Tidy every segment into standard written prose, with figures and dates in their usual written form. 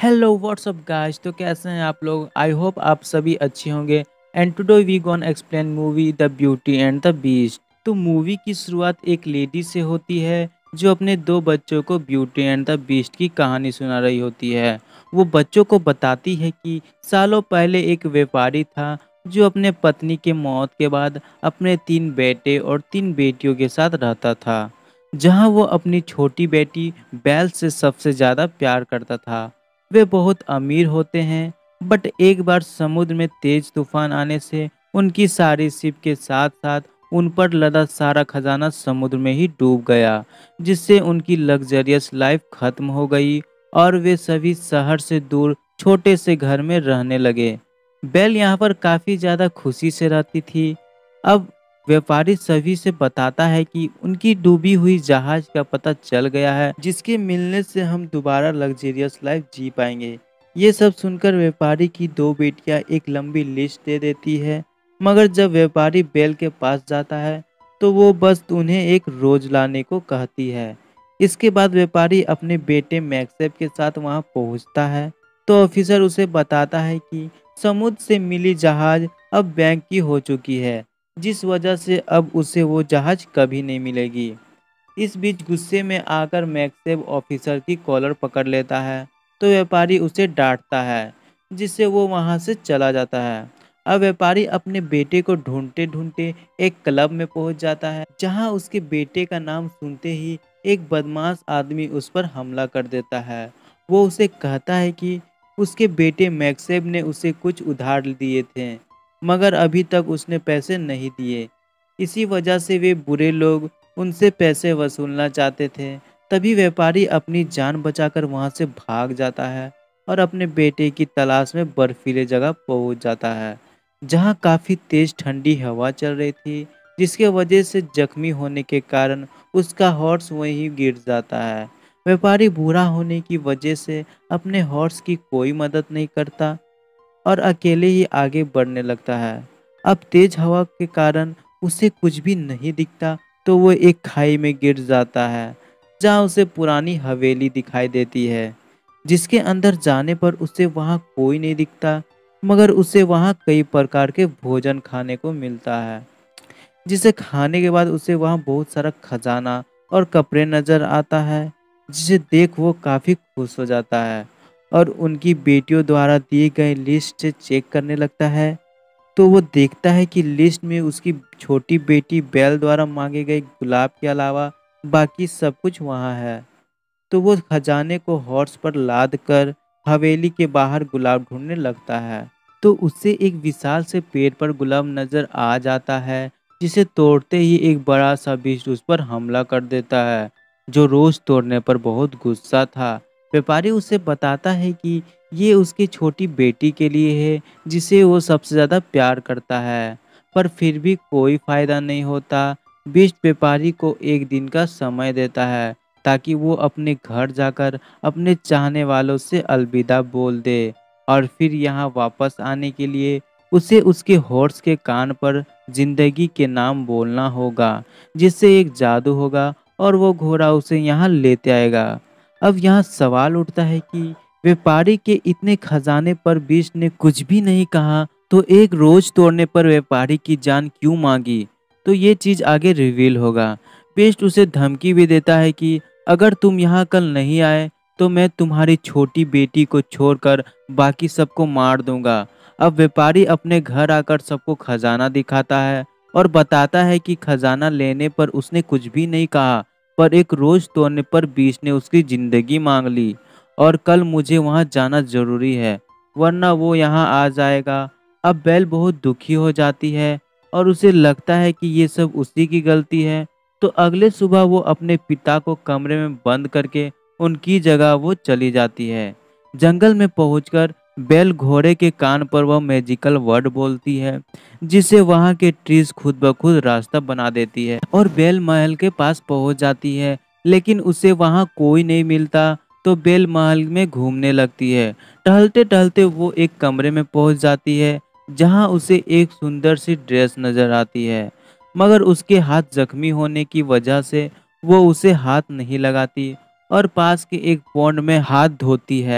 Hello what's up guys. तो कैसे हैं आप लोग? आई होप आप सभी अच्छे होंगे। And today we gonna explain movie the beauty and the beast. तो मूवी की शुरुआत एक लेडी से होती है जो अपने दो बच्चों को ब्यूटी एंड द बीस्ट की कहानी सुना रही होती है। वो बच्चों को बताती है कि सालों पहले एक व्यापारी था जो अपने पत्नी के मौत के बाद अपने 3 बेटे और 3 बेटियों के साथ रहता था। जहां वो अपनी छोटी बेटी बैल से सबसे ज़्यादा प्यार करता था। वे बहुत अमीर होते हैं, बट एक बार समुद्र में तेज तूफान आने से उनकी सारी शिप के साथ साथ उन पर लदा सारा खजाना समुद्र में ही डूब गया, जिससे उनकी लग्जरियस लाइफ खत्म हो गई और वे सभी शहर से दूर छोटे से घर में रहने लगे। बेल यहाँ पर काफ़ी ज़्यादा खुशी से रहती थी। अब व्यापारी सभी से बताता है कि उनकी डूबी हुई जहाज का पता चल गया है, जिसके मिलने से हम दोबारा लग्जरियस लाइफ जी पाएंगे। ये सब सुनकर व्यापारी की दो बेटियां एक लंबी लिस्ट दे देती है, मगर जब व्यापारी बेल के पास जाता है तो वो बस उन्हें एक रोज लाने को कहती है। इसके बाद व्यापारी अपने बेटे मैक्सेप के साथ वहां पहुंचता है तो ऑफिसर उसे बताता है कि समुद्र से मिली जहाज अब बैंक की हो चुकी है, जिस वजह से अब उसे वो जहाज कभी नहीं मिलेगी। इस बीच गुस्से में आकर मैक्सेब ऑफिसर की कॉलर पकड़ लेता है तो व्यापारी उसे डांटता है, जिससे वो वहां से चला जाता है। अब व्यापारी अपने बेटे को ढूंढते ढूंढते एक क्लब में पहुंच जाता है, जहां उसके बेटे का नाम सुनते ही एक बदमाश आदमी उस पर हमला कर देता है। वो उसे कहता है कि उसके बेटे मैक्सेब ने उसे कुछ उधार दिए थे, मगर अभी तक उसने पैसे नहीं दिए। इसी वजह से वे बुरे लोग उनसे पैसे वसूलना चाहते थे। तभी व्यापारी अपनी जान बचाकर वहां से भाग जाता है और अपने बेटे की तलाश में बर्फीले जगह पहुंच जाता है, जहां काफी तेज ठंडी हवा चल रही थी, जिसके वजह से जख्मी होने के कारण उसका हॉर्स वहीं गिर जाता है। व्यापारी बूढ़ा होने की वजह से अपने हॉर्स की कोई मदद नहीं करता और अकेले ही आगे बढ़ने लगता है। अब तेज हवा के कारण उसे कुछ भी नहीं दिखता तो वो एक खाई में गिर जाता है, जहाँ उसे पुरानी हवेली दिखाई देती है, जिसके अंदर जाने पर उसे वहाँ कोई नहीं दिखता, मगर उसे वहाँ कई प्रकार के भोजन खाने को मिलता है, जिसे खाने के बाद उसे वहाँ बहुत सारा खजाना और कपड़े नजर आता है, जिसे देख वो काफी खुश हो जाता है और उनकी बेटियों द्वारा दिए गए लिस्ट से चेक करने लगता है। तो वो देखता है कि लिस्ट में उसकी छोटी बेटी बेल द्वारा मांगे गए गुलाब के अलावा बाकी सब कुछ वहाँ है। तो वो खजाने को हॉर्स पर लाद कर हवेली के बाहर गुलाब ढूंढने लगता है। तो उससे एक विशाल से पेड़ पर गुलाब नजर आ जाता है, जिसे तोड़ते ही एक बड़ा सा बिष्ट उस पर हमला कर देता है, जो रोज तोड़ने पर बहुत गुस्सा था। व्यापारी उसे बताता है कि ये उसकी छोटी बेटी के लिए है, जिसे वो सबसे ज्यादा प्यार करता है, पर फिर भी कोई फायदा नहीं होता। बिष्ट व्यापारी को एक दिन का समय देता है ताकि वो अपने घर जाकर अपने चाहने वालों से अलविदा बोल दे, और फिर यहाँ वापस आने के लिए उसे उसके हॉर्स के कान पर जिंदगी के नाम बोलना होगा, जिससे एक जादू होगा और वो घोड़ा उसे यहाँ लेते आएगा। अब यहाँ सवाल उठता है कि व्यापारी के इतने खजाने पर बीच ने कुछ भी नहीं कहा, तो एक रोज तोड़ने पर व्यापारी की जान क्यों मांगी? तो ये चीज आगे रिवील होगा। बेस्ट उसे धमकी भी देता है कि अगर तुम यहाँ कल नहीं आए तो मैं तुम्हारी छोटी बेटी को छोड़कर बाकी सबको मार दूंगा। अब व्यापारी अपने घर आकर सबको खजाना दिखाता है और बताता है कि खजाना लेने पर उसने कुछ भी नहीं कहा, पर एक रोज तोड़ने पर बीच ने उसकी जिंदगी मांग ली और कल मुझे वहां जाना जरूरी है, वरना वो यहाँ आ जाएगा। अब बेल बहुत दुखी हो जाती है और उसे लगता है कि ये सब उसी की गलती है। तो अगले सुबह वो अपने पिता को कमरे में बंद करके उनकी जगह वो चली जाती है। जंगल में पहुंचकर बेल घोड़े के कान पर वह मैजिकल वर्ड बोलती है, जिससे वहां के ट्रीज खुद ब खुद रास्ता बना देती है और बेल महल के पास पहुंच जाती है, लेकिन उसे वहां कोई नहीं मिलता। तो बेल महल में घूमने लगती है। टहलते टहलते वो एक कमरे में पहुंच जाती है, जहां उसे एक सुंदर सी ड्रेस नजर आती है, मगर उसके हाथ जख्मी होने की वजह से वो उसे हाथ नहीं लगाती और पास के एक पॉन्ड में हाथ धोती है।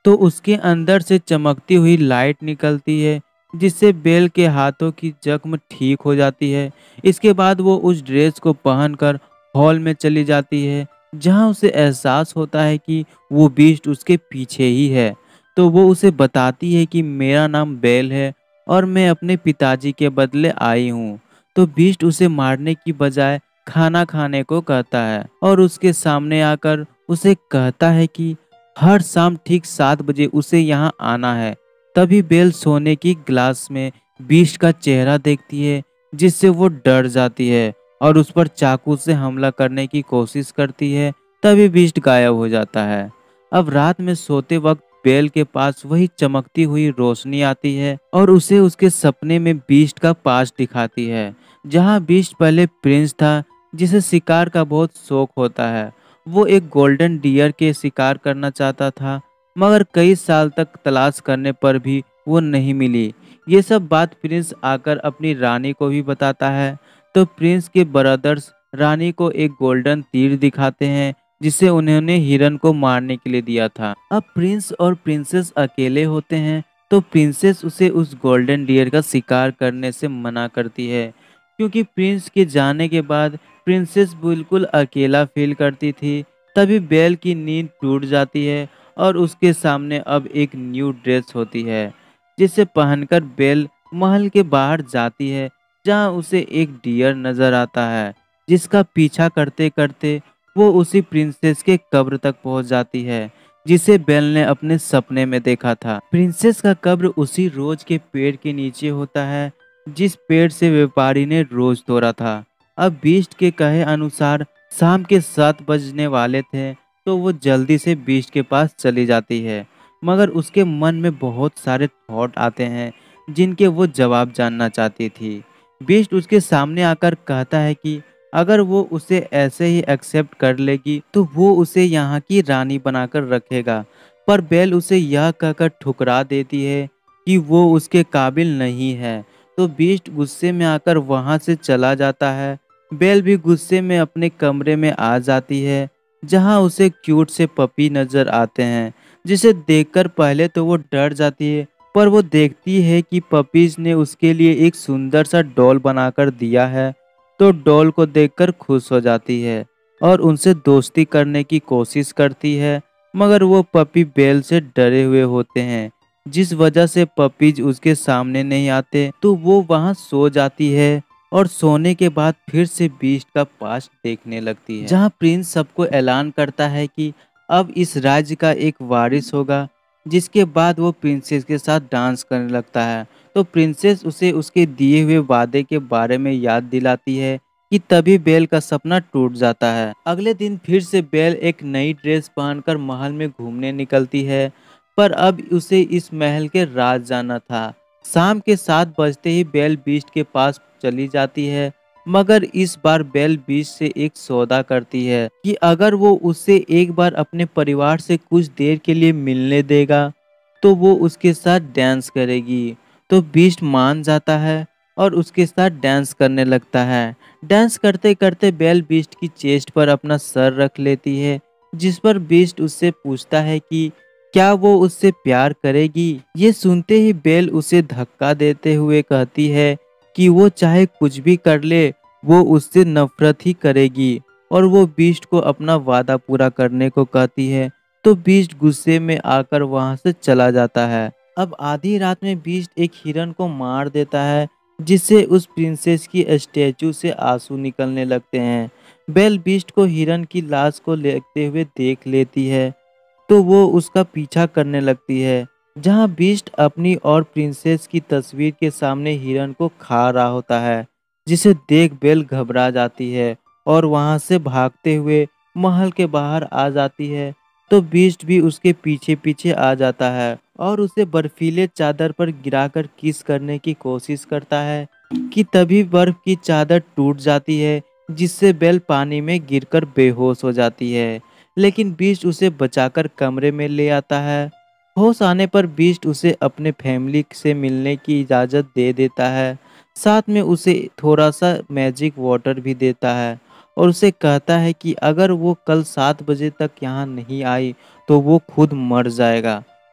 तो उसके अंदर से चमकती हुई लाइट निकलती है, जिससे बेल के हाथों की जख्म ठीक हो जाती है। इसके बाद वो उस ड्रेस को पहनकर हॉल में चली जाती है, जहां उसे एहसास होता है कि वो बीस्ट उसके पीछे ही है। तो वो उसे बताती है कि मेरा नाम बेल है और मैं अपने पिताजी के बदले आई हूँ। तो बीस्ट उसे मारने की बजाय खाना खाने को कहता है और उसके सामने आकर उसे कहता है कि हर शाम ठीक 7 बजे उसे यहाँ आना है। तभी बेल सोने की ग्लास में बीस्ट का चेहरा देखती है, जिससे वो डर जाती है और उस पर चाकू से हमला करने की कोशिश करती है। तभी बीस्ट गायब हो जाता है। अब रात में सोते वक्त बेल के पास वही चमकती हुई रोशनी आती है और उसे उसके सपने में बीस्ट का पास दिखाती है, जहाँ बीस्ट पहले प्रिंस था, जिसे शिकार का बहुत शौक होता है। वो एक गोल्डन डियर के शिकार करना चाहता था, मगर कई साल तक तलाश करने पर भी वो नहीं मिली। ये सब बात प्रिंस आकर अपनी रानी को भी बताता है। तो प्रिंस के ब्रदर्स रानी को एक गोल्डन तीर दिखाते हैं, जिसे उन्होंने हिरन को मारने के लिए दिया था। अब प्रिंस और प्रिंसेस अकेले होते हैं, तो प्रिंसेस उसे उस गोल्डन डियर का शिकार करने से मना करती है, क्योंकि प्रिंस के जाने के बाद प्रिंसेस बिल्कुल अकेला फील करती थी। तभी बेल की नींद टूट जाती है और उसके सामने अब एक न्यू ड्रेस होती है, जिसे पहनकर बेल महल के बाहर जाती है, जहां उसे एक डियर नजर आता है, जिसका पीछा करते करते वो उसी प्रिंसेस के कब्र तक पहुंच जाती है, जिसे बेल ने अपने सपने में देखा था। प्रिंसेस का कब्र उसी रोज के पेड़ के नीचे होता है, जिस पेड़ से व्यापारी ने रोज तोड़ा था। अब बीस्ट के कहे अनुसार शाम के 7 बजने वाले थे, तो वो जल्दी से बीस्ट के पास चली जाती है, मगर उसके मन में बहुत सारे थॉट आते हैं, जिनके वो जवाब जानना चाहती थी। बीस्ट उसके सामने आकर कहता है कि अगर वो उसे ऐसे ही एक्सेप्ट कर लेगी, तो वो उसे यहाँ की रानी बनाकर रखेगा। पर बेल उसे यह कहकर ठुकरा देती है कि वो उसके काबिल नहीं है। तो बीस्ट गुस्से में आकर वहां से चला जाता है। बेल भी गुस्से में अपने कमरे में आ जाती है, जहां उसे क्यूट से पपी नजर आते हैं, जिसे देखकर पहले तो वो डर जाती है, पर वो देखती है कि पपीज ने उसके लिए एक सुंदर सा डॉल बनाकर दिया है। तो डॉल को देखकर खुश हो जाती है और उनसे दोस्ती करने की कोशिश करती है, मगर वो पपी बेल से डरे हुए होते हैं, जिस वजह से पपीज उसके सामने नहीं आते। तो वो वहां सो जाती है और सोने के बाद फिर से बीस्ट का पास्ट देखने लगती है, जहां प्रिंस सबको ऐलान करता है कि अब इस राज्य का एक वारिस होगा। जिसके बाद वो प्रिंसेस के साथ डांस करने लगता है। तो प्रिंसेस उसे उसके दिए हुए वादे के बारे में याद दिलाती है कि तभी बेल का सपना टूट जाता है। अगले दिन फिर से बेल एक नई ड्रेस पहनकर महल में घूमने निकलती है, पर अब उसे इस महल के राज जाना था। शाम के 7 बजते ही बेल बीस्ट के पास चली जाती है, मगर इस बार बेल बीस्ट से एक सौदा करती है कि अगर वो उससे एक बार अपने परिवार से कुछ देर के लिए मिलने देगा, तो वो उसके साथ डांस करेगी। तो बीस्ट मान जाता है और उसके साथ डांस करने लगता है। डांस करते करते बेल बीस्ट की चेस्ट पर अपना सर रख लेती है, जिस पर बीस्ट उससे पूछता है कि क्या वो उससे प्यार करेगी। ये सुनते ही बेल उसे धक्का देते हुए कहती है कि वो चाहे कुछ भी कर ले, वो उससे नफरत ही करेगी, और वो बीस्ट को अपना वादा पूरा करने को कहती है। तो बीस्ट गुस्से में आकर वहां से चला जाता है। अब आधी रात में बीस्ट एक हिरन को मार देता है, जिससे उस प्रिंसेस की स्टैचू से आंसू निकलने लगते हैं। बेल बीस्ट को हिरन की लाश को लेते हुए देख लेती है, तो वो उसका पीछा करने लगती है, जहां बीस्ट अपनी और प्रिंसेस की तस्वीर के सामने हिरन को खा रहा होता है, जिसे देख बेल घबरा जाती है और वहां से भागते हुए महल के बाहर आ जाती है। तो बीस्ट भी उसके पीछे पीछे आ जाता है और उसे बर्फीले चादर पर गिराकर किस करने की कोशिश करता है कि तभी बर्फ की चादर टूट जाती है, जिससे बेल पानी में गिरकर बेहोश हो जाती है। लेकिन बीस्ट उसे बचाकर कमरे में ले आता है। होश आने पर बीस्ट उसे अपने फैमिली से मिलने की इजाज़त दे देता है। साथ में उसे थोड़ा सा मैजिक वाटर भी देता है और उसे कहता है कि अगर वो कल 7 बजे तक यहाँ नहीं आई, तो वो खुद मर जाएगा।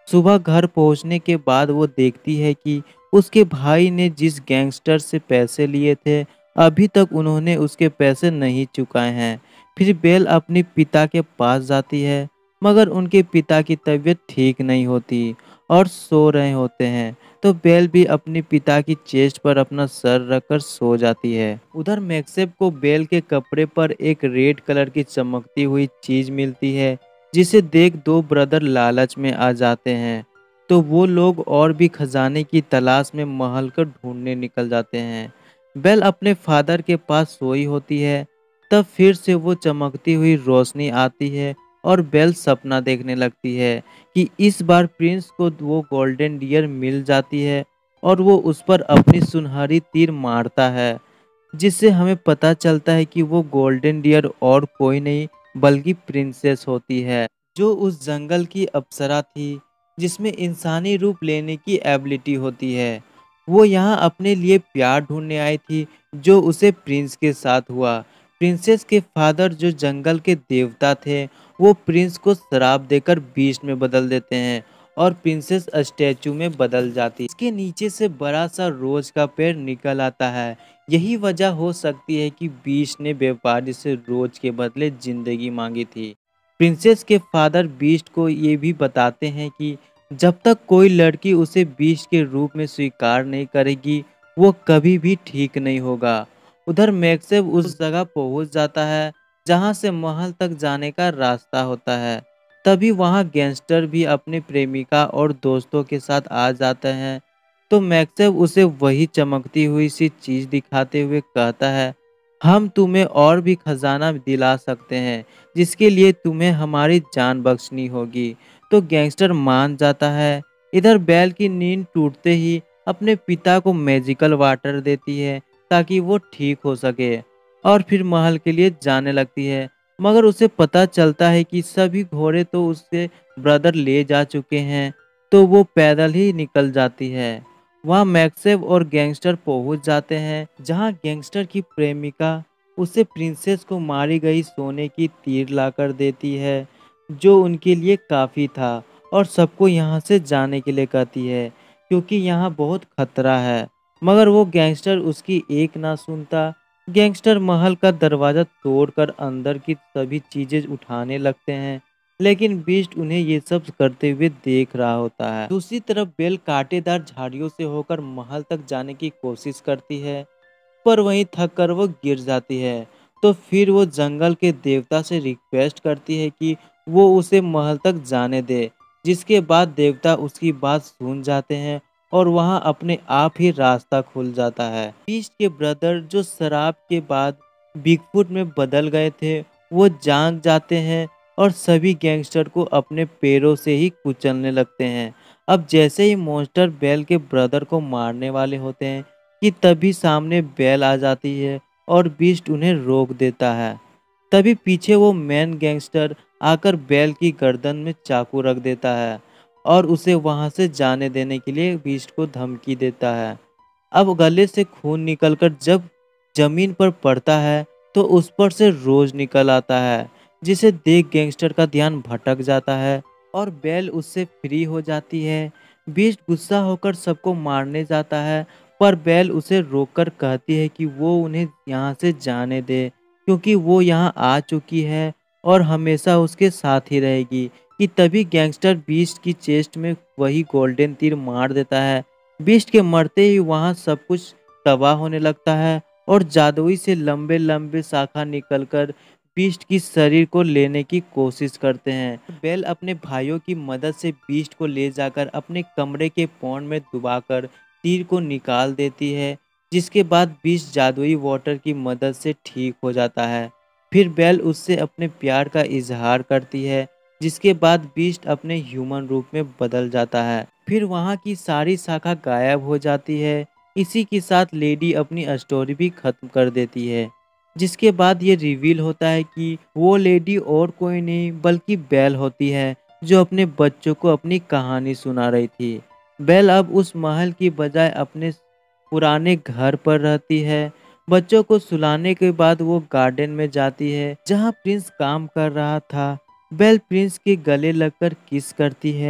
सुबह घर पहुंचने के बाद वो देखती है कि उसके भाई ने जिस गैंगस्टर से पैसे लिए थे, अभी तक उन्होंने उसके पैसे नहीं चुकाए हैं। फिर बेल अपने पिता के पास जाती है, मगर उनके पिता की तबीयत ठीक नहीं होती और सो रहे होते हैं। तो बेल भी अपने पिता की चेस्ट पर अपना सर रखकर सो जाती है। उधर मैक्सेब को बेल के कपड़े पर एक रेड कलर की चमकती हुई चीज मिलती है, जिसे देख दो ब्रदर लालच में आ जाते हैं। तो वो लोग और भी खजाने की तलाश में महल को ढूंढने निकल जाते हैं। बेल अपने फादर के पास सोई होती है, तब फिर से वो चमकती हुई रोशनी आती है और बेल सपना देखने लगती है कि इस बार प्रिंस को वो गोल्डन डियर मिल जाती है और वो उस पर अपनी सुनहरी तीर मारता है, जिससे हमें पता चलता है कि वो गोल्डन डियर और कोई नहीं बल्कि प्रिंसेस होती है, जो उस जंगल की अप्सरा थी जिसमें इंसानी रूप लेने की एबिलिटी होती है। वो यहाँ अपने लिए प्यार ढूंढने आई थी, जो उसे प्रिंस के साथ हुआ। प्रिंसेस के फादर जो जंगल के देवता थे, वो प्रिंस को श्राप देकर बीस्ट में बदल देते हैं और प्रिंसेस स्टैचू में बदल जाती है। इसके नीचे से बड़ा सा रोज का पेड़ निकल आता है। यही वजह हो सकती है कि बीस्ट ने व्यापारी से रोज के बदले जिंदगी मांगी थी। प्रिंसेस के फादर बीस्ट को ये भी बताते हैं कि जब तक कोई लड़की उसे बीस्ट के रूप में स्वीकार नहीं करेगी, वो कभी भी ठीक नहीं होगा। उधर मैक्सेब उस जगह पहुंच जाता है जहां से महल तक जाने का रास्ता होता है। तभी वहां गैंगस्टर भी अपनी प्रेमिका और दोस्तों के साथ आ जाते हैं। तो मैक्सेब उसे वही चमकती हुई सी चीज दिखाते हुए कहता है, हम तुम्हें और भी खजाना दिला सकते हैं, जिसके लिए तुम्हें हमारी जान बख्शनी होगी। तो गैंगस्टर मान जाता है। इधर बेल की नींद टूटते ही अपने पिता को मैजिकल वाटर देती है ताकि वो ठीक हो सके और फिर महल के लिए जाने लगती है। मगर उसे पता चलता है कि सभी घोड़े तो उसके ब्रदर ले जा चुके हैं, तो वो पैदल ही निकल जाती है। वहाँ मैक्सेब और गैंगस्टर पहुंच जाते हैं, जहां गैंगस्टर की प्रेमिका उसे प्रिंसेस को मारी गई सोने की तीर लाकर देती है, जो उनके लिए काफ़ी था, और सबको यहाँ से जाने के लिए कहती है क्योंकि यहाँ बहुत खतरा है। मगर वो गैंगस्टर उसकी एक ना सुनता। गैंगस्टर महल का दरवाज़ा तोड़कर अंदर की सभी चीज़ें उठाने लगते हैं, लेकिन बीस्ट उन्हें ये सब करते हुए देख रहा होता है। दूसरी तरफ बेल कांटेदार झाड़ियों से होकर महल तक जाने की कोशिश करती है, पर वहीं थक कर वो गिर जाती है। तो फिर वो जंगल के देवता से रिक्वेस्ट करती है कि वो उसे महल तक जाने दे, जिसके बाद देवता उसकी बात सुन जाते हैं और वहां अपने आप ही रास्ता खुल जाता है। बीस्ट के ब्रदर जो शराब के बाद बिगफुट में बदल गए थे, वो जाग जाते हैं और सभी गैंगस्टर को अपने पैरों से ही कुचलने लगते हैं। अब जैसे ही मॉन्स्टर बेल के ब्रदर को मारने वाले होते हैं कि तभी सामने बेल आ जाती है और बीस्ट उन्हें रोक देता है। तभी पीछे वो मेन गैंगस्टर आकर बेल की गर्दन में चाकू रख देता है और उसे वहां से जाने देने के लिए बीस्ट को धमकी देता है। अब गले से खून निकलकर जब जमीन पर पड़ता है, तो उस पर से रोज निकल आता है, जिसे देख गैंगस्टर का ध्यान भटक जाता है और बेल उससे फ्री हो जाती है। बीस्ट गुस्सा होकर सबको मारने जाता है, पर बेल उसे रोककर कहती है कि वो उन्हें यहाँ से जाने दे, क्योंकि वो यहाँ आ चुकी है और हमेशा उसके साथ ही रहेगी। कि तभी गैंगस्टर बीस्ट की चेस्ट में वही गोल्डन तीर मार देता है। बीस्ट के मरते ही वहाँ सब कुछ तबाह होने लगता है और जादुई से लंबे लंबे शाखा निकलकर बीस्ट की शरीर को लेने की कोशिश करते हैं। बेल अपने भाइयों की मदद से बीस्ट को ले जाकर अपने कमरे के पौंड में दबाकर तीर को निकाल देती है, जिसके बाद बीस्ट जादुई वाटर की मदद से ठीक हो जाता है। फिर बेल उससे अपने प्यार का इजहार करती है, जिसके बाद बीस्ट अपने ह्यूमन रूप में बदल जाता है। फिर वहाँ की सारी शाखा गायब हो जाती है। इसी के साथ लेडी अपनी स्टोरी भी खत्म कर देती है, जिसके बाद ये रिवील होता है कि वो लेडी और कोई नहीं बल्कि बेल होती है, जो अपने बच्चों को अपनी कहानी सुना रही थी। बेल अब उस महल की बजाय अपने पुराने घर पर रहती है। बच्चों को सुलाने के बाद वो गार्डन में जाती है जहाँ प्रिंस काम कर रहा था। बेल प्रिंस के गले लगकर किस करती है,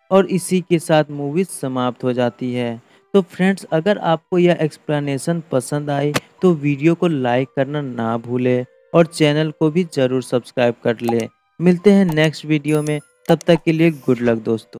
और इसी के साथ मूवी समाप्त हो जाती है। तो फ्रेंड्स, अगर आपको यह एक्सप्लेनेशन पसंद आई तो वीडियो को लाइक करना ना भूलें और चैनल को भी ज़रूर सब्सक्राइब कर लें। मिलते हैं नेक्स्ट वीडियो में, तब तक के लिए गुड लक दोस्तों।